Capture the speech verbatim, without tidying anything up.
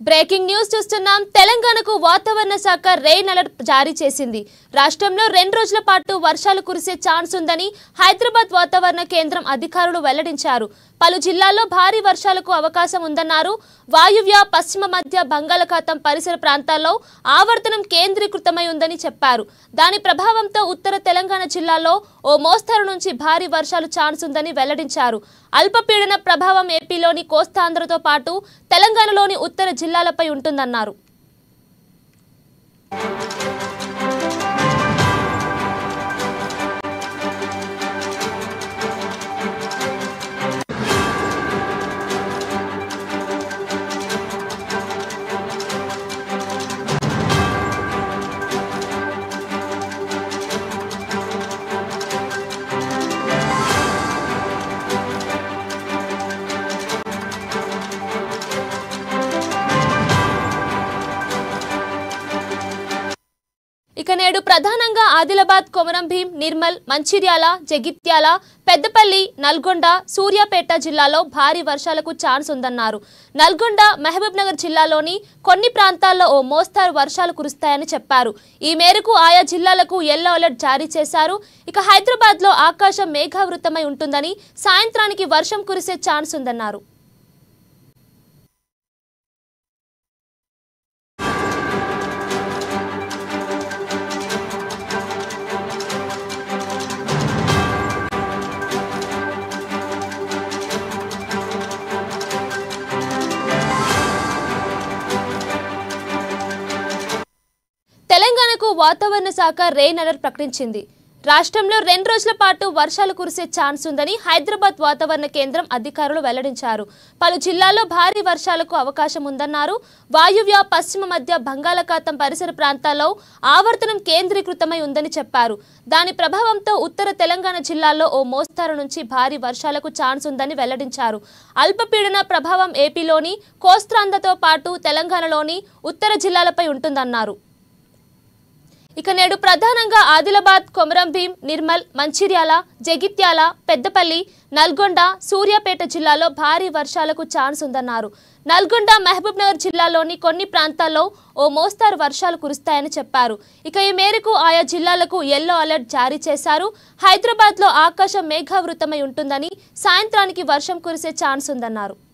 Breaking news చూస్తున్నాం. తెలంగాణకు వాతావరణ శాఖ రెయిన్ అలర్ట్ జారీ చేసింది. రాష్ట్రంలో రెండు రోజుల పాటు వర్షాలు కురిసే ఛాన్స్ ఉందని హైదరాబాద్ వాతావరణ కేంద్రం అధికారులు వెల్లడించారు. పలు జిల్లాల్లో భారీ వర్షాలకు అవకాశం ఉందన్నారు. వాయువ్య పశ్చిమ మధ్య బంగాళాఖాతం పరిసర ప్రాంతాల్లో ఆవర్తనం కేంద్రీకృతమై ఉందని చెప్పారు. దాని ప్రభావంతో ఉత్తర తెలంగాణ జిల్లాల్లో ఓ మోస్తరు నుంచి భారీ వర్షాలు ఛాన్స్ ఉందని వెల్లడించారు. అల్పపీడన ప్రభావం ఏపీలోని కోస్తాంధ్రతో పాటు తెలంగాణలోని ఉత్తర జిల్లాలపై ఉంటుందన్నారు. ఇక నేడు ప్రధానంగా ఆదిలాబాద్, కొమరం భీం, నిర్మల్, మంచిర్యాల, జగిత్యాల, పెద్దపల్లి, నల్గొండ, సూర్యాపేట జిల్లాలో భారీ వర్షాలకు ఛాన్స్ ఉందన్నారు. నల్గొండ, మహబూబ్ నగర్ జిల్లాలోని కొన్ని ప్రాంతాల్లో ఓ మోస్తారు వర్షాలు కురుస్తాయని చెప్పారు. ఈ మేరకు ఆయా జిల్లాలకు ఎల్లో అలర్ట్ జారీ చేశారు. ఇక హైదరాబాద్ లో ఆకాశం మేఘావృతమై ఉంటుందని, సాయంత్రానికి వర్షం కురిసే ఛాన్స్ ఉందన్నారు. తెలంగాణకు వాతావరణ శాఖ రెయిన్ అలర్ట్ ప్రకటించింది. రాష్ట్రంలో రెండు రోజుల పాటు వర్షాలు కురిసే ఛాన్స్ ఉందని హైదరాబాద్ వాతావరణ కేంద్రం అధికారులు వెల్లడించారు. పలు జిల్లాల్లో భారీ వర్షాలకు అవకాశం ఉందన్నారు. వాయువ్య పశ్చిమ మధ్య బంగాళాఖాతం పరిసర ప్రాంతాల్లో ఆవర్తనం కేంద్రీకృతమై ఉందని చెప్పారు. దాని ప్రభావంతో ఉత్తర తెలంగాణ జిల్లాల్లో ఓ మోస్తారు నుంచి భారీ వర్షాలకు ఛాన్స్ ఉందని వెల్లడించారు. అల్పపీడన ప్రభావం ఏపీలోని కోస్తాంధ్రతో పాటు తెలంగాణలోని ఉత్తర జిల్లాలపై ఉంటుందన్నారు. ఇక నేడు ప్రధానంగా ఆదిలాబాద్, కొమరం భీం, నిర్మల్, మంచిర్యాల, జగిత్యాల, పెద్దపల్లి, నల్గొండ, సూర్యాపేట జిల్లాలో భారీ వర్షాలకు ఛాన్స్ ఉందన్నారు. నల్గొండ, మహబూబ్ నగర్ జిల్లాలోని కొన్ని ప్రాంతాల్లో ఓ మోస్తారు వర్షాలు కురుస్తాయని చెప్పారు. ఇక ఈ మేరకు ఆయా జిల్లాలకు ఎల్లో అలర్ట్ జారీ చేశారు. హైదరాబాద్ లో ఆకాశం మేఘావృతమై ఉంటుందని, సాయంత్రానికి వర్షం కురిసే ఛాన్స్ ఉందన్నారు.